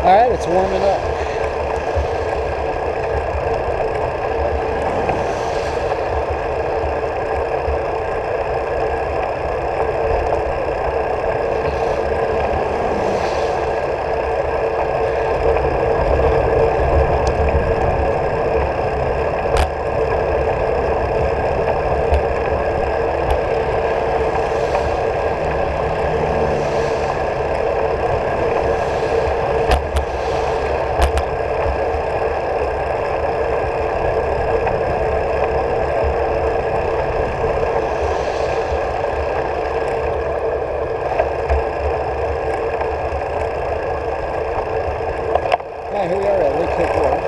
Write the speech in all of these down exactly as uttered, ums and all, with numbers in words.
Alright, it's warming up. Here we are at Lake Hook Road.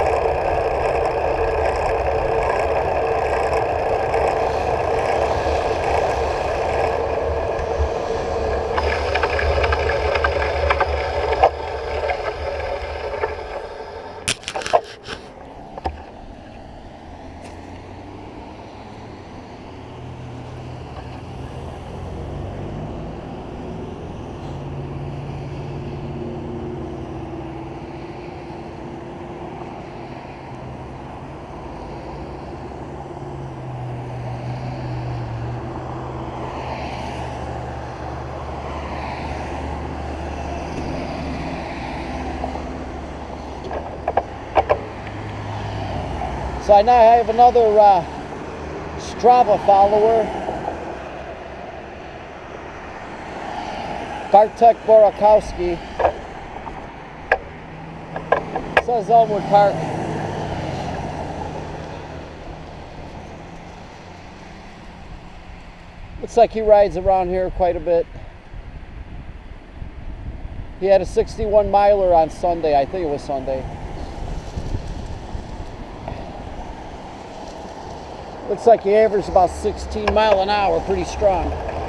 So I now have another uh, Strava follower, Bartek Borakowski. Says Elmwood Park. Looks like he rides around here quite a bit. He had a sixty-one miler on Sunday. I think it was Sunday. Looks like he averaged about sixteen mile an hour, pretty strong.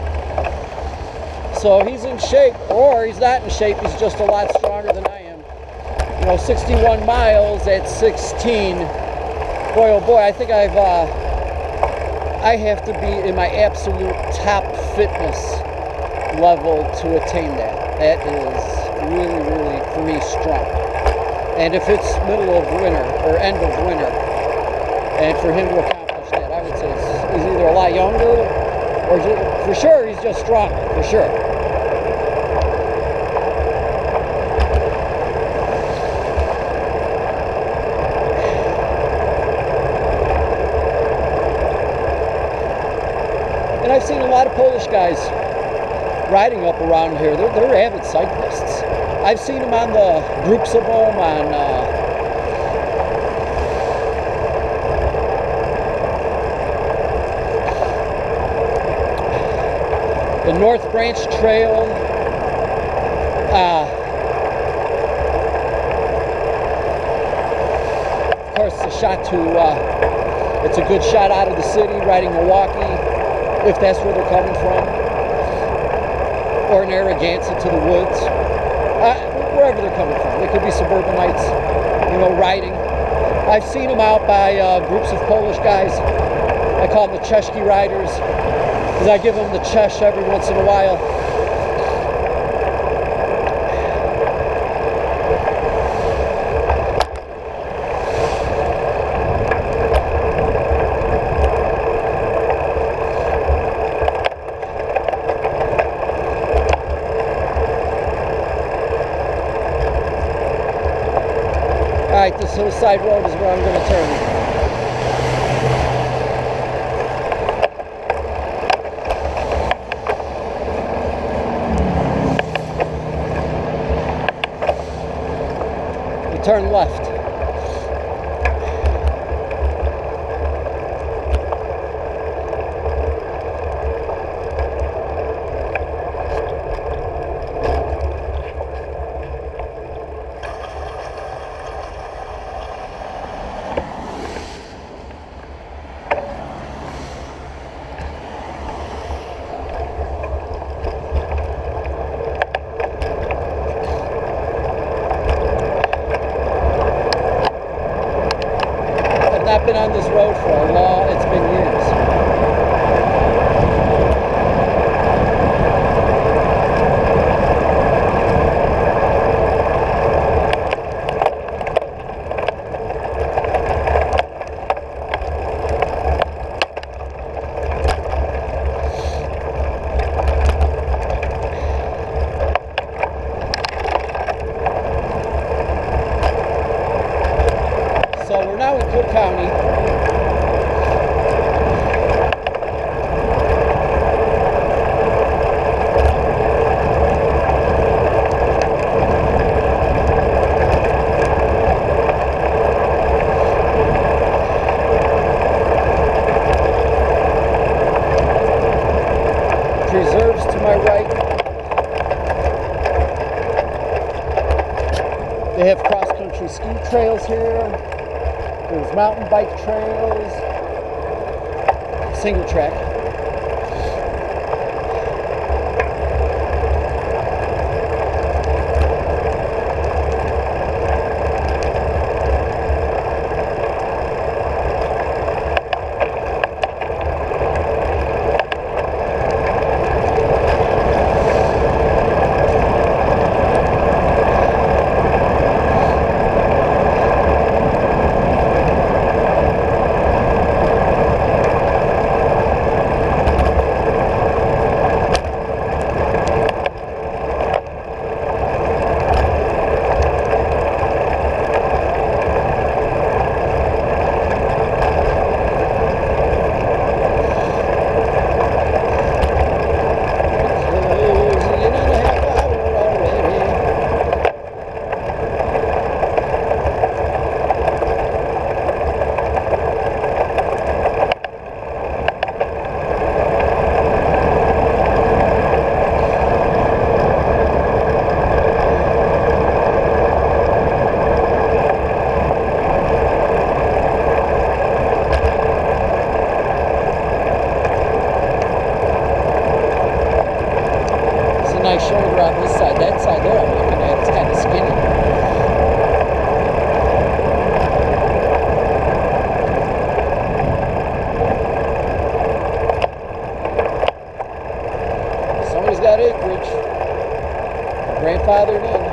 So he's in shape, or he's not in shape, he's just a lot stronger than I am. You know, sixty-one miles at sixteen. Boy, oh boy, I think I've, uh, I have to be in my absolute top fitness level to attain that. That is really, really, for me, strong. And if it's middle of winter, or end of winter, and for him to accomplish that, I would say he's either a lot younger, or just, for sure he's just stronger, for sure. And I've seen a lot of Polish guys riding up around here. They're, they're avid cyclists. I've seen them on the groups of them on uh, the North Branch Trail, uh, of course the shot to, uh, it's a good shot out of the city, riding Milwaukee, if that's where they're coming from, or Narragansett to the woods, uh, wherever they're coming from. They could be suburbanites, you know, riding. I've seen them out by uh, groups of Polish guys. I call them the Czeszki riders, because I give them the Czech every once in a while. Alright, this hillside road is where I'm going to turn. Turn left. I've been on this road for a long, it's been years. preserves to my right. They have cross-country ski trails here. There's mountain bike trails. Single track. Nice shoulder on this side. That side there I'm looking at, it's kind of skinny. Somebody's got acreage. Grandfathered in.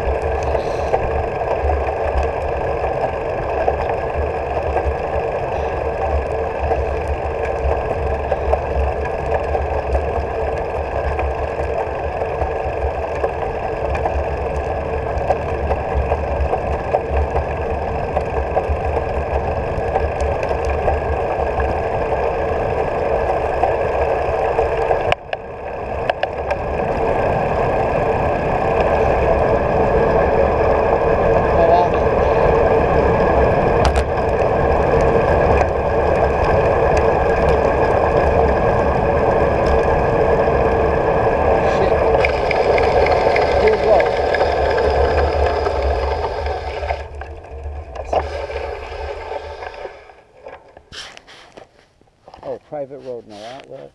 Oh, private road, no outlet.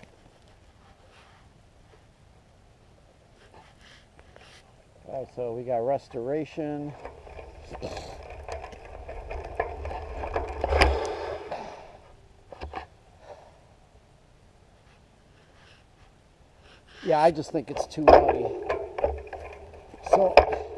All right, so we got restoration. Yeah, I just think it's too muddy. So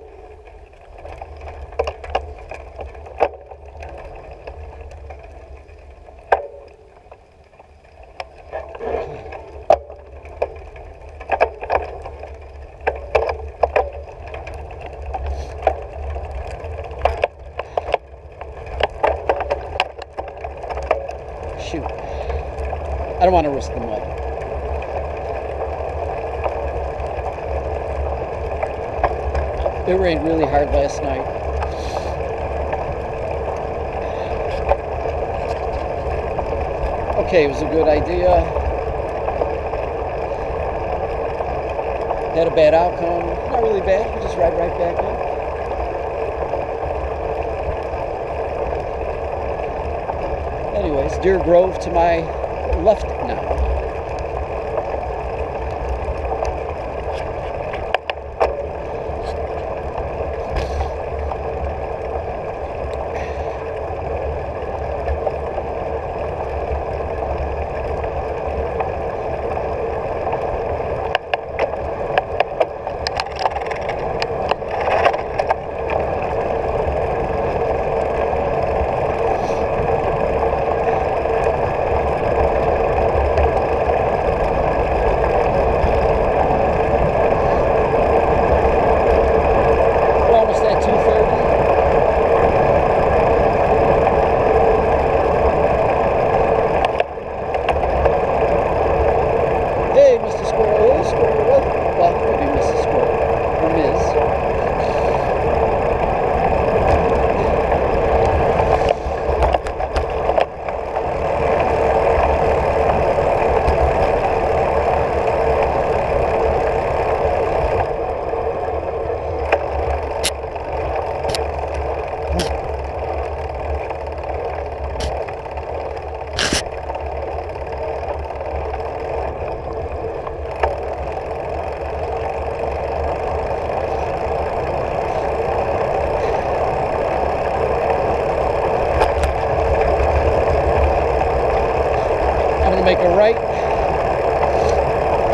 shoot. I don't want to risk the mud. It rained really hard last night. Okay, it was a good idea. Had a bad outcome. Not really bad. We just ride right back in. Anyways, Deer Grove to my left now.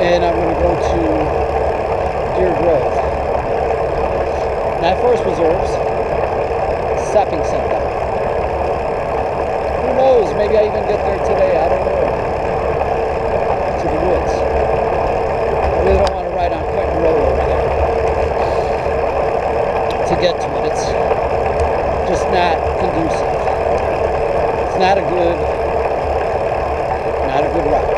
and I'm going to go to Deer Grove. Not Forest Preserves, shopping center. Who knows? Maybe I even get there today. I don't know. To the woods. I really don't want to ride on Quentin Road over there to get to it. It's just not conducive. It's not a good, not a good ride.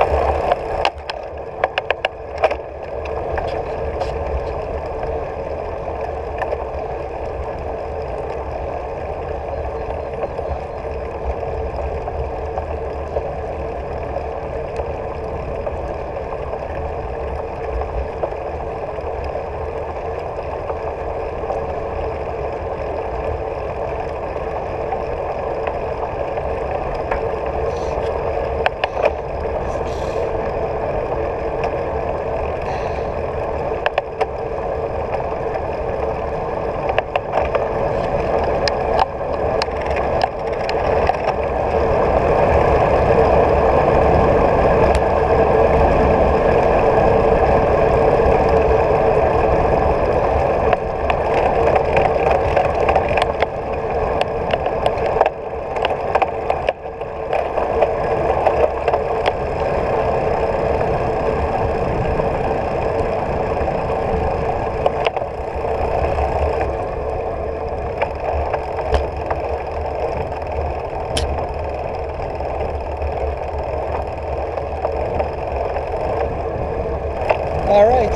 All right,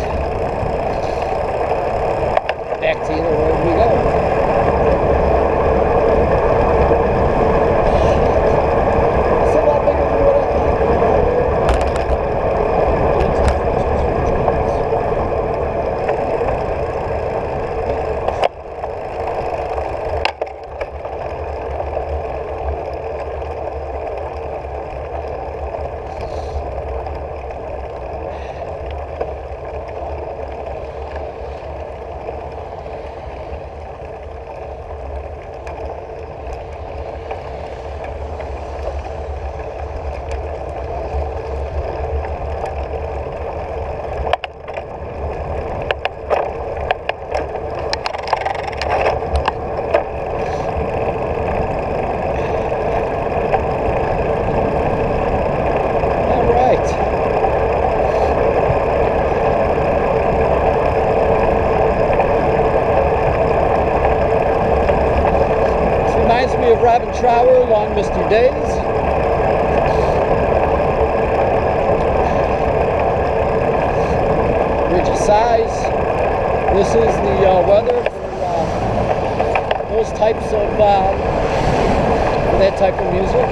back to the road we go. It's a lot bigger than what I of Robin Trower, Long Mister Days. Bridge of Sighs. This is the uh, weather for uh, those types of, uh, that type of music.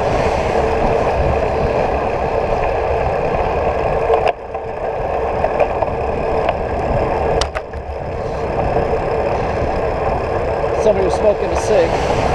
Somebody was smoking a cig.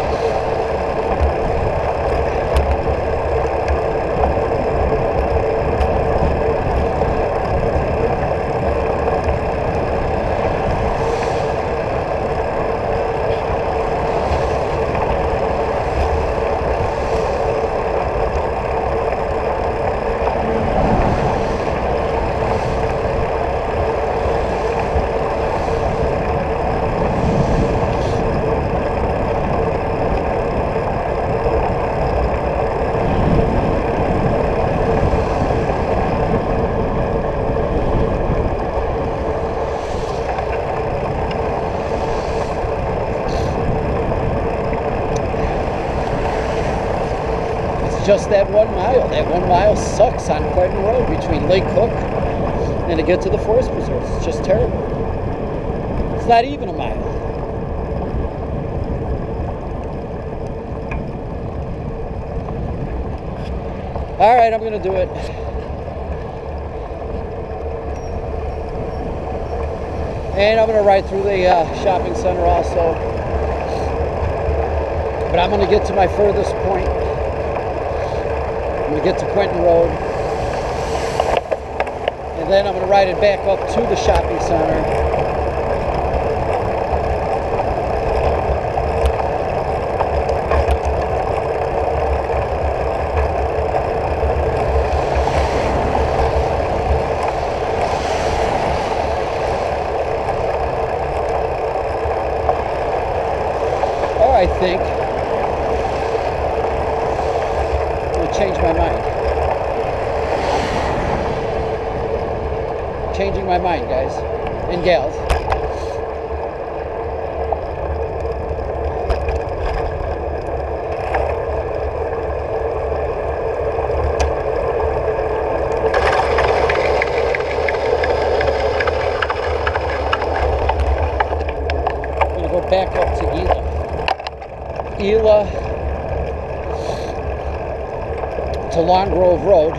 Just that one mile. That one mile sucks on Quentin Road between Lake Cook and to get to the Forest Preserves. It's just terrible. It's not even a mile. All right, I'm going to do it. And I'm going to ride through the uh, shopping center also. But I'm going to get to my furthest point. I'm going to get to Quentin Road, and then I'm going to ride it back up to the shopping center. think I'm going to change my mind. Changing my mind, guys and gals. Back up to Gila. Gila to Long Grove Road.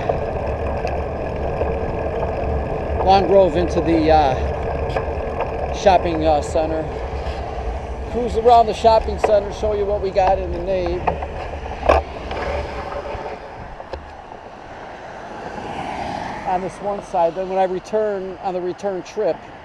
Long Grove into the uh, shopping uh, center. Cruise around the shopping center, show you what we got in the nave. On this one side, then when I return on the return trip,